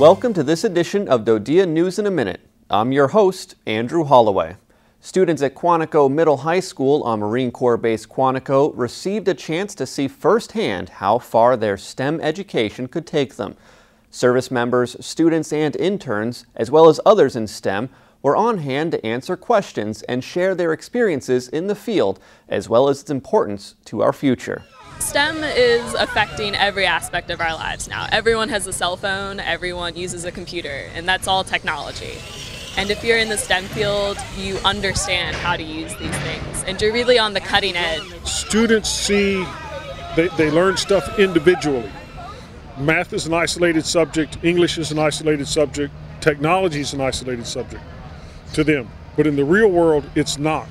Welcome to this edition of DoDEA News in a Minute. I'm your host, Andrew Holloway. Students at Quantico Middle High School on Marine Corps Base Quantico received a chance to see firsthand how far their STEM education could take them. Service members, students, and interns, as well as others in STEM, were on hand to answer questions and share their experiences in the field, as well as its importance to our future. STEM is affecting every aspect of our lives now. Everyone has a cell phone, everyone uses a computer, and that's all technology. And if you're in the STEM field, you understand how to use these things, and you're really on the cutting edge. Students see, they learn stuff individually. Math is an isolated subject, English is an isolated subject, technology is an isolated subject to them. But in the real world, it's not.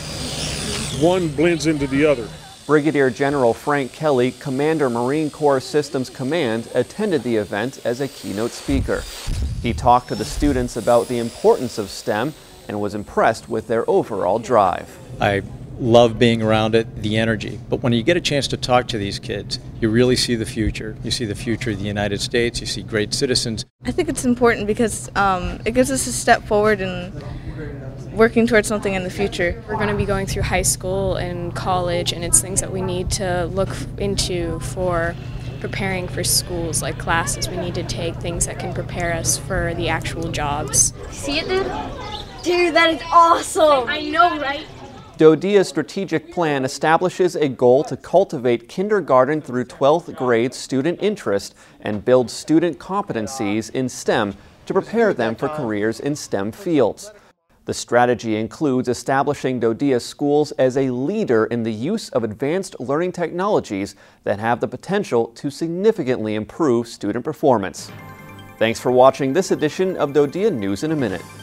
One blends into the other. Brigadier General Frank Kelly, Commander Marine Corps Systems Command, attended the event as a keynote speaker. He talked to the students about the importance of STEM and was impressed with their overall drive. I love being around it, the energy, but when you get a chance to talk to these kids, you really see the future. You see the future of the United States, you see great citizens. I think it's important because it gives us a step forward in working towards something in the future. We're going to be going through high school and college, and it's things that we need to look into for preparing for schools, like classes. We need to take things that can prepare us for the actual jobs. See it, dude? Dude, that is awesome! I know, right? DoDEA's strategic plan establishes a goal to cultivate kindergarten through 12th grade student interest and build student competencies in STEM to prepare them for careers in STEM fields. The strategy includes establishing DoDEA schools as a leader in the use of advanced learning technologies that have the potential to significantly improve student performance. Thanks for watching this edition of DoDEA News in a Minute.